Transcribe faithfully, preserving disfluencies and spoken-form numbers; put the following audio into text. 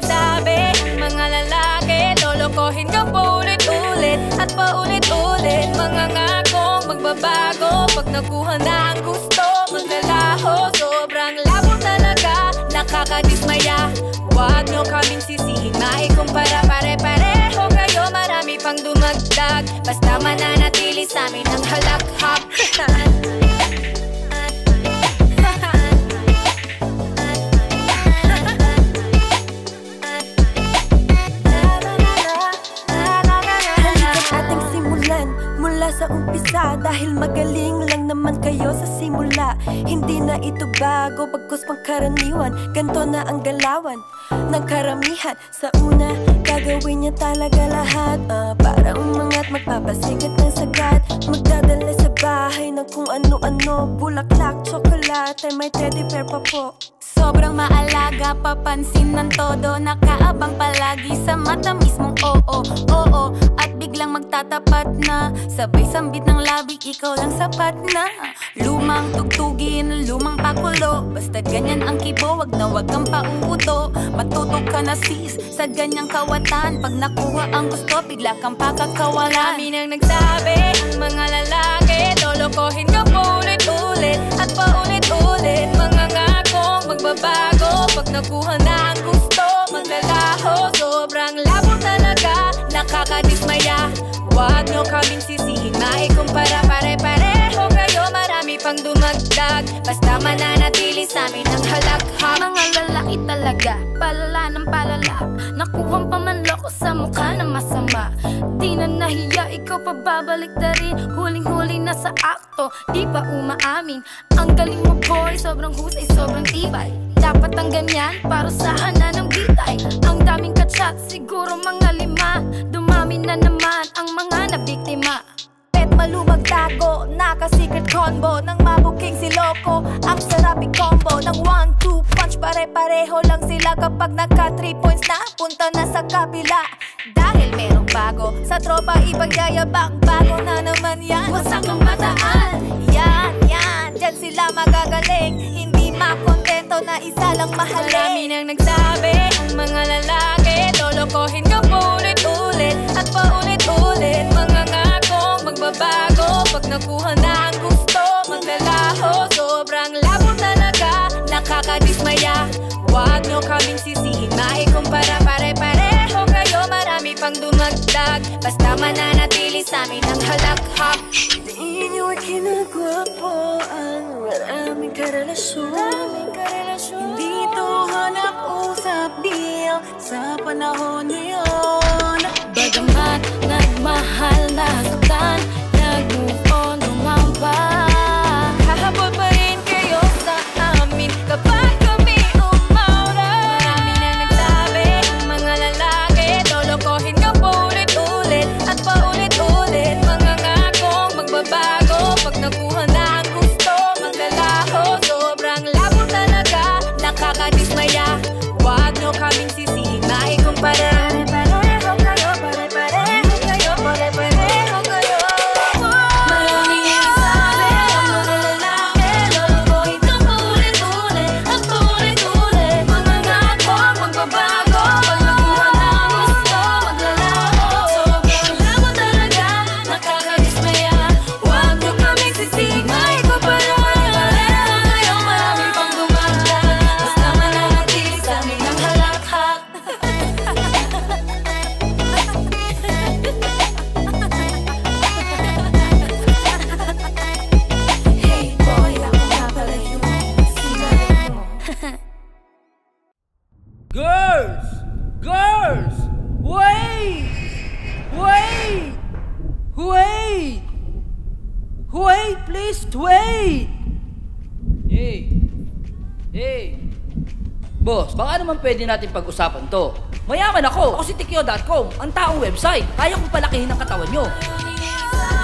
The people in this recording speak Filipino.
nagsabi, mga lalaki lolokohin ka paulit-ulit at paulit-ulit. Mga ngakong magbabago pag nakuha na ang gusto. Maglalaho, sobrang labo talaga, nakakadismaya. Huwag nyo kaming sisihin, maikumpara, pare-pareho kayo, marami pang dumagdag. Basta mananatili sa amin ang halakhak. Sa umpisa, dahil magaling lang naman kayo sa simula. Hindi na ito bago, bagkus pangkaraniwan. Ganto na ang galawan ng karamihan. Sa una, gagawin niya talaga lahat, uh, para umangat, magpapasikat ng sagat. Magdadala sa bahay ng kung ano-ano, bulaklak, tsokolate, may teddy bear pa po. Sobrang maalaga, papansin ng todo, nakaabang palagi sa mata mismong oo, oo. At biglang magtatapat na, sabay sambit ng labi, ikaw lang sapat na. Lumang tugtugin, lumang pakulo, basta ganyan ang kibo, wag na wag kang pauuto. Matutog ka na sis, sa ganyang kawatan, pag nakuha ang gusto, bigla kang pakakawalan. Marami nang nagsabi, mga lalaki lolokohin ka paulit-ulit at paulit-ulit. Mga ngakong magbabago pag nakuha na ang gusto. Maglalaho, sobrang labo talaga, nakakadismaya. Huwag nyo kaming sisihin, maikumpara, pare-pareho kayo, marami pang dumagdag. Basta mananatili sa amin ang halakhak. Mga lalaki talaga, palala ng palala, nakuhang pamanloko sa mukha na masama. Di na nahiya, ikaw pa babalik na rin, huling-huli na sa akto, di pa umaamin. Ang galing mo boy, sobrang husay, sobrang tibay. Dapat ang ganyan, parusahan na ng bitay. Ang daming kachat, siguro mga lima, dumami na naman ang mga nabiktima. Pet malumag tago, naka-secret combo ng mabuking si Loco. Ang sarap i-combo ng one two punch, pare-pareho lang sila kapag naka three points na, punta na sa kabila. Dahil merong bago, sa tropa ibang yayabang, bago na naman yan. Wasak ang mataan, yan, yan, dyan sila magagaling. Hindi makontento na isa lang mahalin. Marami nang nagsabi, mga lalaki lolokohin ka paulit-ulit at paulit-ulit. Mga ngakong magbabago pag nakuha na ang gusto. Maglalaho, sobrang labo talaga, nakakadismaya. Huwag nyo kaming sisihin, maikumpara, pare-pareho kayo, marami pang dumagdag. Basta mananatili sa amin ang halakhak. Di nyo ay kinagwapoan, maraming karelasyon. Hindi ito hanap-usap deal sa panahon ngayon. bagamat nagmahal na saktan, nag-move on, lumamba. Hahabol pa rin kayo sa amin kapag kami umaura. Marami na nagsabi, mga lalaki lolokohin ka paulit-ulit at paulit-ulit. Mga ngakong magbabago pag nakuha na ang gusto. Maglalaho, sobrang labo talaga, nakakadismaya. Huwag nyo kaming sisihin, maikumpara. Girls! Girls! Wait! Wait! Wait! Wait, please, wait! Hey! Hey! Boss, baka naman pwede natin pag-usapan to. Mayaman ako! Ako si Tikyo dot com, ang taong website. Kaya kong palakihin ang katawan nyo.